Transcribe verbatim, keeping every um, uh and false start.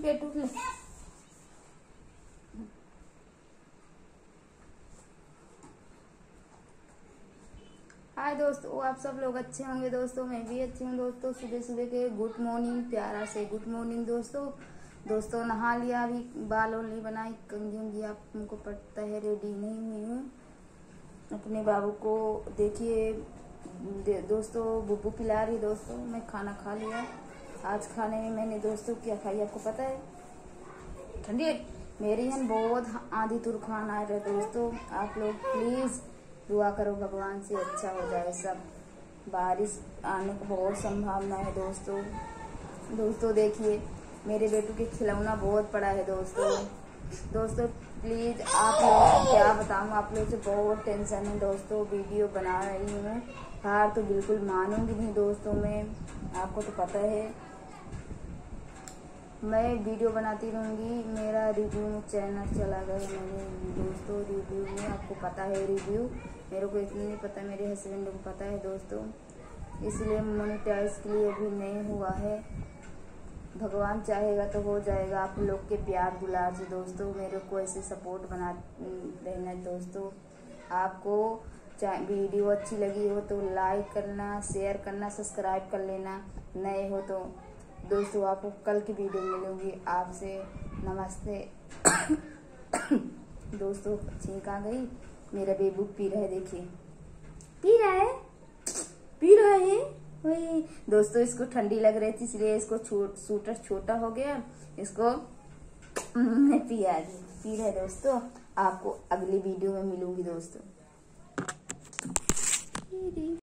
केटू ले। हाय दोस्तों, आप सब लोग अच्छे होंगे दोस्तों, मैं भी अच्छी हूँ दोस्तों। सुबह सुबह के गुड मॉर्निंग, प्यारा से गुड मॉर्निंग दोस्तों। दोस्तों नहा लिया, अभी बाल और नहीं बनाई, कंघी उंगी आपको पता है रेडी नहीं हुई हूँ। अपने बाबू को देखिए दोस्तों, बुब्बू पिला रही दोस्तों। मैं खाना खा लिया। आज खाने में मैंने दोस्तों क्या खाई आपको पता है? ठंडी मेरे यहाँ बहुत आंधी तूफान आ रहे दोस्तों। आप लोग प्लीज दुआ करो भगवान से अच्छा हो जाए सब। बारिश आने की बहुत संभावना है दोस्तों। दोस्तों देखिए मेरे बेटू के खिलौना बहुत पड़ा है दोस्तों। दोस्तों प्लीज आप लोग क्या बताऊँ, आप लोग से बहुत टेंशन है दोस्तों। वीडियो बना रही हूँ, हार तो बिल्कुल मानूंगी नहीं दोस्तों। मैं आपको तो पता है मैं वीडियो बनाती रहूँगी। मेरा रिव्यू चैनल चला गया मैंने दोस्तों रिव्यू में, आपको पता है रिव्यू, मेरे को इतना नहीं पता, मेरे हस्बैंड को पता है दोस्तों। इसलिए मोनेटाइज के लिए अभी नहीं हुआ है। भगवान चाहेगा तो हो जाएगा। आप लोग के प्यार दुलार से दोस्तों मेरे को ऐसे सपोर्ट बना देना दोस्तों। आपको चाहे वीडियो अच्छी लगी हो तो लाइक करना, शेयर करना, सब्सक्राइब कर लेना। नए हो तो दोस्तों आपको कल की वीडियो मिलूंगी आपसे। नमस्ते दोस्तों। छींक आ गई, मेरा बेबू पी रहा है, देखिए पी रहा है पी रहा है वही दोस्तों। इसको ठंडी लग रही थी इसलिए इसको सूटर छोटा हो गया, इसको मैं पिया दी पी रहे दोस्तों। आपको अगली वीडियो में मिलूंगी दोस्तों।